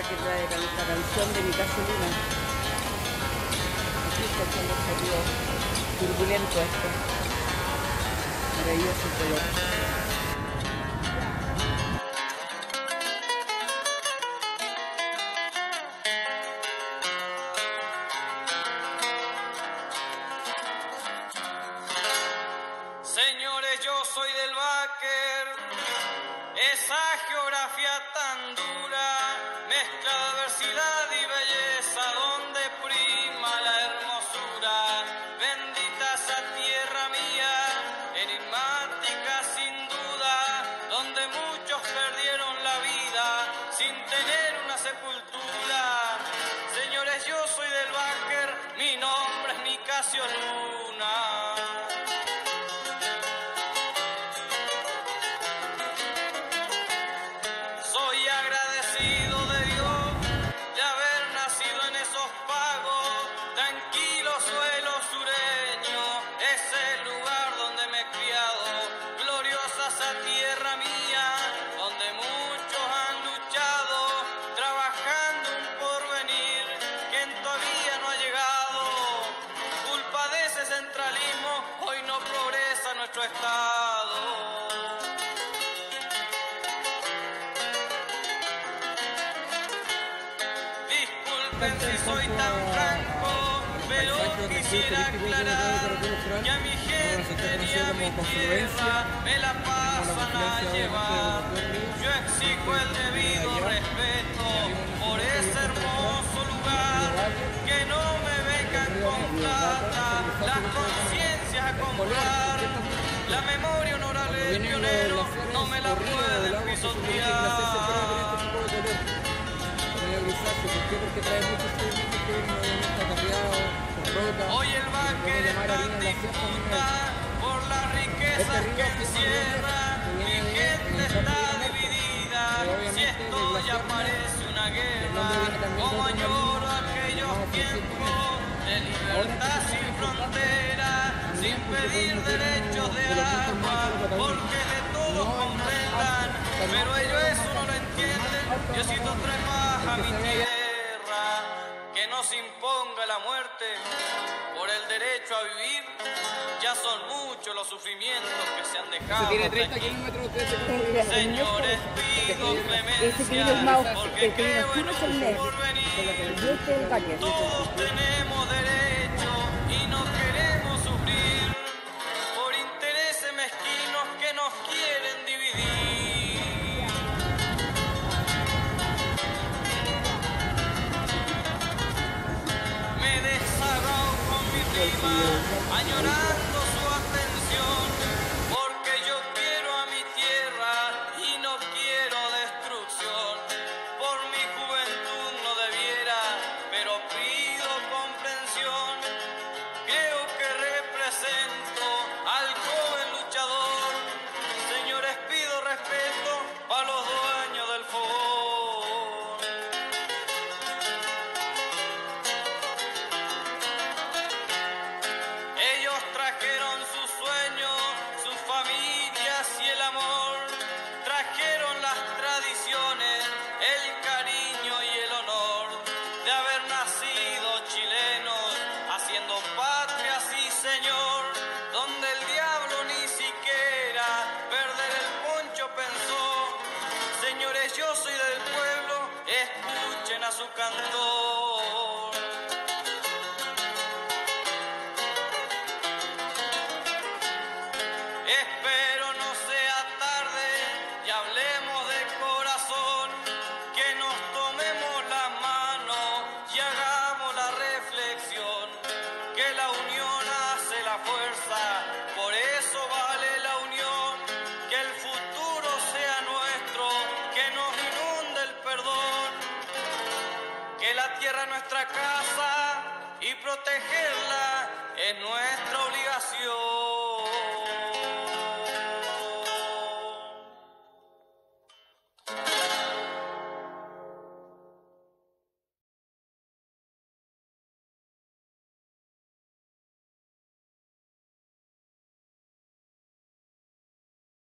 que trae la canción de mi gasolina. Aquí está echando salió turbulento esto. Maravilloso el color. Señores, yo soy del Báquer, esa geografía tan dura, mezcla de adversidad y belleza, donde prima la hermosura. Bendita esa tierra mía, enigmática sin duda, donde muchos perdieron la vida sin tener una sepultura. Señores, yo soy del Báquer, mi nombre es Nicasio Luna. Soy agradecido de Dios de haber nacido en esos pagos, tranquilo suelo sureño, es el lugar donde me he criado, gloriosa esa tierra mía, donde muchos han luchado, trabajando un porvenir que todavía no ha llegado. Culpa de ese centralismo, hoy no progresa nuestro estado. Si soy tan franco, pero quisiera aclarar que a mi gente y a mi tierra me la pasan a llevar. Yo exijo el debido respeto por ese hermoso lugar, que no me vengan con plata las conciencias a comprar. La memoria honorable del pionero no me la pueden pisotear. ¿Por qué? Porque trae muchos sedimentos que no está tapiado, con roca. Hoy el Báquer está en disputa por las riquezas que encierra. Mi gente está dividida. Si esto ya parece una guerra, como añoro aquellos tiempos de libertad sin frontera, sin pedir derechos de arma, porque de todos comprendan, pero ellos eso no lo entienden. Diosito trae paz a mi tierra, que nos imponga la muerte por el derecho a vivir. Ya son muchos los sufrimientos que se han dejado. Tiene 30 kilómetros de Señores, pido clemencia, porque creo en un porvenir. Todos tenemos derecho y no queremos sufrir por intereses mezquinos que nos quieren dividir. Me desahogo con mi prima, añorando su atención, porque yo quiero a mi tierra y no quiero destrucción. Por mi juventud no debiera, pero pido comprensión. Creo que represento al joven luchador. Señores, pido respeto a los dueños del fogón. Ellos trajeron sus sueños, sus familias y el amor. Trajeron las tradiciones, el cariño y el honor de haber nacido chilenos, haciendo patria, sí señor, donde el diablo ni siquiera perder el poncho pensó. Señores, yo soy del pueblo, escuchen a su cantor. Espero no sea tarde y hablemos de corazón, que nos tomemos la mano y hagamos la reflexión, que la unión hace la fuerza, por eso vale la unión, que el futuro sea nuestro, que nos inunde el perdón, que la tierra es nuestra casa y protegerla es nuestra obligación.